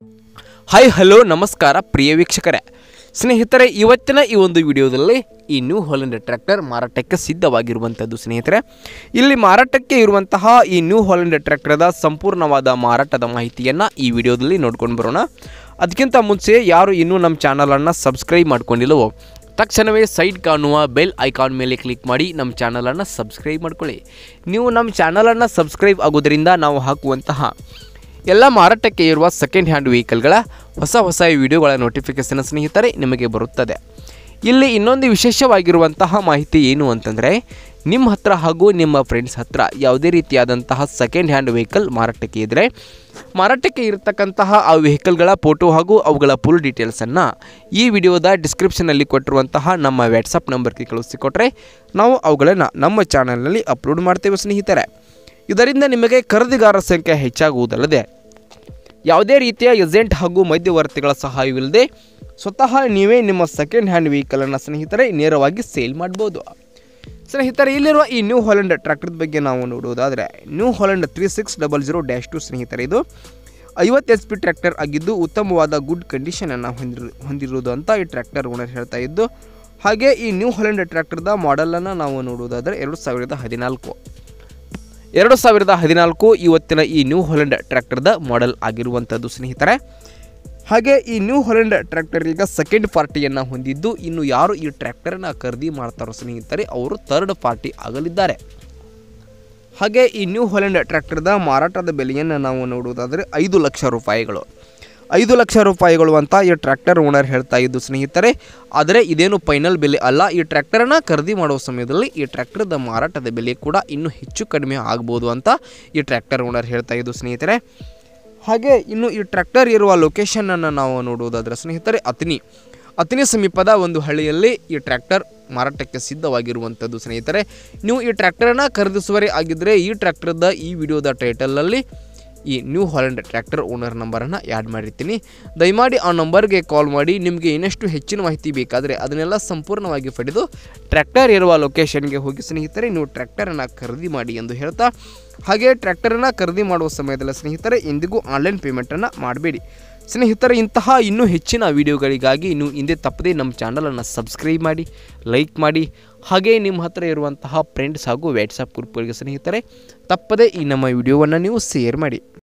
Hi hello ನಮಸ್ಕಾರ ಪ್ರಿಯ ವೀಕ್ಷಕರೇ ಸ್ನೇಹಿತರೆ, ಇವತ್ತಿನ ಈ ಒಂದು ವಿಡಿಯೋದಲ್ಲಿ ಈ ನ್ಯೂ ಹಾಲೆಂಡ್ ಟ್ರ್ಯಾಕ್ಟರ್ ಮಾರಾಟಕ್ಕೆ ಸಿದ್ಧವಾಗಿರುವಂಥದ್ದು. ಸ್ನೇಹಿತರೆ, ಇಲ್ಲಿ ಮಾರಾಟಕ್ಕೆ ಇರುವಂತಹ ಈ ನ್ಯೂ ಹಾಲೆಂಡ್ ಟ್ರ್ಯಾಕ್ಟರ್ದ ಸಂಪೂರ್ಣವಾದ ಮಾರಾಟದ ಮಾಹಿತಿಯನ್ನು ಈ ವಿಡಿಯೋದಲ್ಲಿ ನೋಡ್ಕೊಂಡು ಬರೋಣ. ಅದಕ್ಕಿಂತ ಮುಂಚೆ ಯಾರು ಇನ್ನೂ ನಮ್ಮ ಚಾನಲನ್ನು ಸಬ್ಸ್ಕ್ರೈಬ್ ಮಾಡ್ಕೊಂಡಿಲ್ಲವೋ ತಕ್ಷಣವೇ ಸೈಡ್ ಕಾಣುವ ಬೆಲ್ ಐಕಾನ್ ಮೇಲೆ ಕ್ಲಿಕ್ ಮಾಡಿ ನಮ್ಮ ಚಾನಲನ್ನು ಸಬ್ಸ್ಕ್ರೈಬ್ ಮಾಡ್ಕೊಳ್ಳಿ. ನೀವು ನಮ್ಮ ಚಾನಲನ್ನು ಸಬ್ಸ್ಕ್ರೈಬ್ ಆಗೋದ್ರಿಂದ ನಾವು ಹಾಕುವಂತಹ ಎಲ್ಲ ಮಾರಾಟಕ್ಕೆ ಇರುವ ಸೆಕೆಂಡ್ ಹ್ಯಾಂಡ್ ವೆಹಿಕಲ್ಗಳ ಹೊಸ ವಿಡಿಯೋಗಳ ನೋಟಿಫಿಕೇಷನ್ ಸ್ನೇಹಿತರೆ ನಿಮಗೆ ಬರುತ್ತದೆ. ಇಲ್ಲಿ ಇನ್ನೊಂದು ವಿಶೇಷವಾಗಿರುವಂತಹ ಮಾಹಿತಿ ಏನು ಅಂತಂದರೆ, ನಿಮ್ಮ ಹತ್ರ ಹಾಗೂ ನಿಮ್ಮ ಫ್ರೆಂಡ್ಸ್ ಹತ್ರ ಯಾವುದೇ ರೀತಿಯಾದಂತಹ ಸೆಕೆಂಡ್ ಹ್ಯಾಂಡ್ ವೆಹಿಕಲ್ ಮಾರಾಟಕ್ಕೆ ಇದ್ದರೆ ಮಾರಾಟಕ್ಕೆ ಇರತಕ್ಕಂತಹ ಆ ವೆಹಿಕಲ್ಗಳ ಫೋಟೋ ಹಾಗೂ ಅವುಗಳ ಫುಲ್ ಡೀಟೇಲ್ಸನ್ನು ಈ ವಿಡಿಯೋದ ಡಿಸ್ಕ್ರಿಪ್ಷನಲ್ಲಿ ಕೊಟ್ಟಿರುವಂತಹ ನಮ್ಮ ವಾಟ್ಸಪ್ ನಂಬರ್ಗೆ ಕಳಿಸಿಕೊಟ್ರೆ ನಾವು ಅವುಗಳನ್ನು ನಮ್ಮ ಚಾನಲ್ನಲ್ಲಿ ಅಪ್ಲೋಡ್ ಮಾಡ್ತೇವೆ ಸ್ನೇಹಿತರೆ. ಇದರಿಂದ ನಿಮಗೆ ಖರೀದಿಗಾರರ ಸಂಖ್ಯೆ ಹೆಚ್ಚಾಗುವುದಲ್ಲದೆ ಯಾವುದೇ ರೀತಿಯ ಏಜೆಂಟ್ ಹಾಗೂ ಮಧ್ಯವರ್ತಿಗಳ ಸಹಾಯವಿಲ್ಲದೆ ಸ್ವತಃ ನೀವೇ ನಿಮ್ಮ ಸೆಕೆಂಡ್ ಹ್ಯಾಂಡ್ ವೆಹಿಕಲನ್ನು ಸ್ನೇಹಿತರೆ ನೇರವಾಗಿ ಸೇಲ್ ಮಾಡ್ಬೋದು. ಸ್ನೇಹಿತರೆ, ಇಲ್ಲಿರುವ ಈ ನ್ಯೂ ಹಾಲೆಂಡ್ ಟ್ರ್ಯಾಕ್ಟರ್ ಬಗ್ಗೆ ನಾವು ನೋಡುವುದಾದರೆ ನ್ಯೂ ಹಾಲೆಂಡ್ 3600-2 ಸ್ನೇಹಿತರೆ, ಇದು 50 HP ಟ್ರ್ಯಾಕ್ಟರ್ ಆಗಿದ್ದು ಉತ್ತಮವಾದ ಗುಡ್ ಕಂಡೀಷನನ್ನು ಹೊಂದಿರುವುದು ಅಂತ ಈ ಟ್ರ್ಯಾಕ್ಟರ್ ಓನರ್ ಹೇಳ್ತಾ ಇದ್ದು. ಹಾಗೆ ಈ ನ್ಯೂ ಹಾಲೆಂಡ್ ಟ್ರ್ಯಾಕ್ಟರ್ದ ಮಾಡೆಲನ್ನು ನಾವು ನೋಡುವುದಾದರೆ 2014 ಇವತ್ತಿನ ಈ ನ್ಯೂ ಹಾಲೆಂಡ್ ಟ್ರ್ಯಾಕ್ಟರ್ದ ಮಾಡೆಲ್ ಆಗಿರುವಂಥದ್ದು ಸ್ನೇಹಿತರೆ. ಹಾಗೆ ಈ ನ್ಯೂ ಹಾಲೆಂಡ್ ಟ್ರ್ಯಾಕ್ಟರ್ ಈಗ ಸೆಕೆಂಡ್ ಪಾರ್ಟಿಯನ್ನು ಹೊಂದಿದ್ದು, ಇನ್ನು ಯಾರು ಈ ಟ್ರ್ಯಾಕ್ಟರನ್ನು ಖರೀದಿ ಮಾಡ್ತಾರೋ ಸ್ನೇಹಿತರೆ ಅವರು ಥರ್ಡ್ ಪಾರ್ಟಿ ಆಗಲಿದ್ದಾರೆ. ಹಾಗೆ ಈ ನ್ಯೂ ಹಾಲೆಂಡ್ ಟ್ರ್ಯಾಕ್ಟರ್ದ ಮಾರಾಟದ ಬೆಲೆಯನ್ನು ನಾವು ನೋಡುವುದಾದರೆ 5 ಲಕ್ಷ ರೂಪಾಯಿಗಳು. 5 ಲಕ್ಷ ರೂಪಾಯಿಗಳು ಅಂತ ಈ ಟ್ರ್ಯಾಕ್ಟರ್ ಓನರ್ ಹೇಳ್ತಾ ಇದ್ದು ಸ್ನೇಹಿತರೆ. ಆದರೆ ಇದೇನು ಫೈನಲ್ ಬೆಲೆ ಅಲ್ಲ. ಈ ಟ್ರ್ಯಾಕ್ಟರನ್ನು ಖರೀದಿ ಮಾಡುವ ಸಮಯದಲ್ಲಿ ಈ ಟ್ರ್ಯಾಕ್ಟರ್ದ ಮಾರಾಟದ ಬೆಲೆ ಕೂಡ ಇನ್ನೂ ಹೆಚ್ಚು ಕಡಿಮೆ ಆಗ್ಬೋದು ಅಂತ ಈ ಟ್ರ್ಯಾಕ್ಟರ್ ಓನರ್ ಹೇಳ್ತಾ ಇದ್ದು ಸ್ನೇಹಿತರೆ. ಹಾಗೆ ಇನ್ನು ಈ ಟ್ರ್ಯಾಕ್ಟರ್ ಇರುವ ಲೊಕೇಶನನ್ನು ನಾವು ನೋಡುವುದಾದರೆ ಸ್ನೇಹಿತರೆ, ಅತನಿ ಸಮೀಪದ ಒಂದು ಹಳ್ಳಿಯಲ್ಲಿ ಈ ಟ್ರ್ಯಾಕ್ಟರ್ ಮಾರಾಟಕ್ಕೆ ಸಿದ್ಧವಾಗಿರುವಂಥದ್ದು ಸ್ನೇಹಿತರೆ. ನೀವು ಈ ಟ್ರ್ಯಾಕ್ಟರನ್ನು ಖರೀದಿಸುವರೇ ಆಗಿದ್ದರೆ ಈ ಟ್ರ್ಯಾಕ್ಟರ್ದ ಈ ವಿಡಿಯೋದ ಟೈಟಲಲ್ಲಿ ಈ ನ್ಯೂ ಹಾಲೆಂಡ್ ಟ್ರ್ಯಾಕ್ಟರ್ ಓನರ್ ನಂಬರನ್ನು ಆ್ಯಡ್ ಮಾಡಿರ್ತೀನಿ. ದಯಮಾಡಿ ಆ ನಂಬರ್ಗೆ ಕಾಲ್ ಮಾಡಿ ನಿಮಗೆ ಇನ್ನಷ್ಟು ಹೆಚ್ಚಿನ ಮಾಹಿತಿ ಬೇಕಾದರೆ ಅದನ್ನೆಲ್ಲ ಸಂಪೂರ್ಣವಾಗಿ ಪಡೆದು ಟ್ರ್ಯಾಕ್ಟರ್ ಇರುವ ಲೊಕೇಶನ್ಗೆ ಹೋಗಿ ಸ್ನೇಹಿತರೆ ನೀವು ಟ್ರ್ಯಾಕ್ಟರನ್ನು ಖರೀದಿ ಮಾಡಿ ಎಂದು ಹೇಳ್ತಾ, ಹಾಗೆ ಟ್ರ್ಯಾಕ್ಟರನ್ನು ಖರೀದಿ ಮಾಡುವ ಸಮಯದಲ್ಲಿ ಸ್ನೇಹಿತರೆ ಎಂದಿಗೂ ಆನ್ಲೈನ್ ಪೇಮೆಂಟನ್ನು ಮಾಡಬೇಡಿ ಸ್ನೇಹಿತರೆ. ಇಂತಹ ಇನ್ನೂ ಹೆಚ್ಚಿನ ವಿಡಿಯೋಗಳಿಗಾಗಿ ನೀವು ಹಿಂದೆ ತಪ್ಪದೇ ನಮ್ಮ ಚಾನಲನ್ನು ಸಬ್ಸ್ಕ್ರೈಬ್ ಮಾಡಿ, ಲೈಕ್ ಮಾಡಿ, ಹಾಗೆ ನಿಮ್ಮ ಹತ್ರ ಇರುವಂತಹ ಫ್ರೆಂಡ್ಸ್ ಹಾಗೂ ವಾಟ್ಸಪ್ ಗ್ರೂಪ್ಗಳಿಗೆ ಸ್ನೇಹಿತರೆ ತಪ್ಪದೇ ಈ ನಮ್ಮ ವಿಡಿಯೋವನ್ನು ನೀವು ಶೇರ್ ಮಾಡಿ.